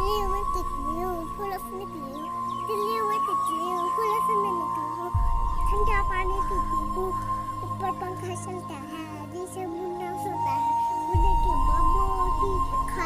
तितली हूँ मैं, तितली हूँ, फूलों से निकली हूँ। तितली हूँ मैं, तितली हूँ, फूलों से मैं निकली हूँ। ठंडा पानी पीती हूँ, ऊपर पंखा चलता है, नीचे मुन्ना सोता है। मुन्ने की माँ मोटी